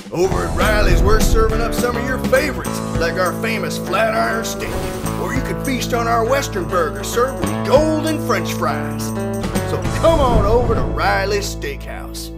Over at Riley's, we're serving up some of your favorites, like our famous flat iron steak. Or you could feast on our western burger served with golden French fries. So come on over to Riley's Steakhouse.